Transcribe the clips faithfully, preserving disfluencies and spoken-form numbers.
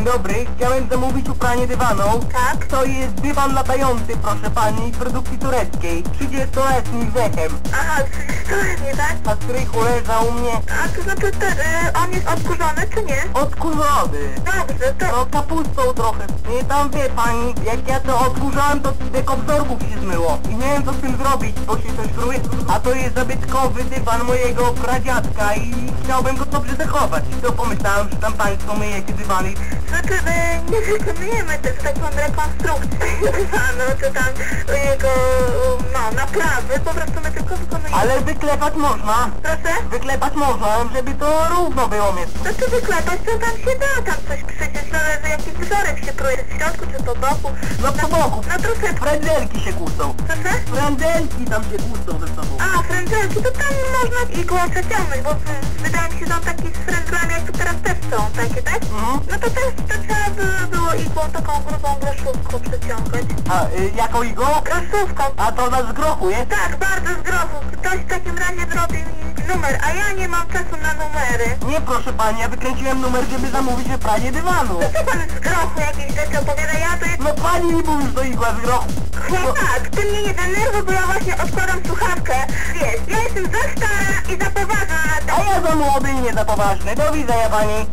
Dzień dobry, chciałem zamówić upranie dywanu. Tak? To jest dywan latający, proszę pani, z produkcji tureckiej. trzydziestoletni z echem. Aha, trzydziestoletnie, tak? A strychu leżał u mnie A to znaczy, te, y, on jest odkurzony, czy nie? odkurzony. Dobrze, to... No kapustą trochę. Nie tam wie pani, jak ja to odkurzałem, to deko wzorków się zmyło. I nie wiem co z tym zrobić, bo się coś truje. A to jest zabytkowy dywan mojego pradziadka i chciałbym go dobrze zachować. To pomyślałem, że tam państwo myjecie dywany. Znaczy, my nie wykonujemy też taką rekonstrukcję dywanu, czy tam jego, no, naprawy, po prostu my tylko wykonujemy... Ale wyklepać można. Proszę? Wyklepać można, żeby to równo było miejsce. Znaczy wyklepać, to tam się da, tam coś przecież zależy jaki wzorek się projekt w środku, czy po boku. No po boku. No troszeczkę. Frędzelki się kłócą. Proszę? Frędzelki tam się kłócą ze sobą. A, frędzelki, to tam można igłą przeciągnąć, bo w- wydaje mi się, że on taki z frędlami, jak tu teraz też są, takie, tak? Mhm. No to też to trzeba by było igłą taką grubą groszówką przeciągać. A y, jaką igłą? Groszówką. A to na zgrochu jest? Tak, bardzo z grochu. Ktoś w takim razie zrobi mi numer, a ja nie mam czasu na numery. Nie proszę pani, ja wykręciłem numer, żeby zamówić wypranie dywanu. To co pan z grochu jakieś rzeczy opowiada? Ja to jest... No pani mi mówi, że to igła z grochu. Chłopak, ty mnie nie denerwuj, bo ja właśnie odkładam słuchawkę. Wiesz, ja jestem za stara i za poważna na A to. ja za młody i nie za poważny. Do widzenia pani.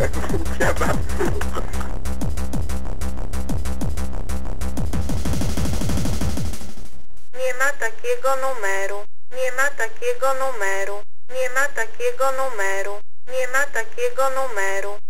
Nie ma takiego numeru. Nie ma takiego numeru. Nie ma takiego numeru. Nie ma takiego numeru.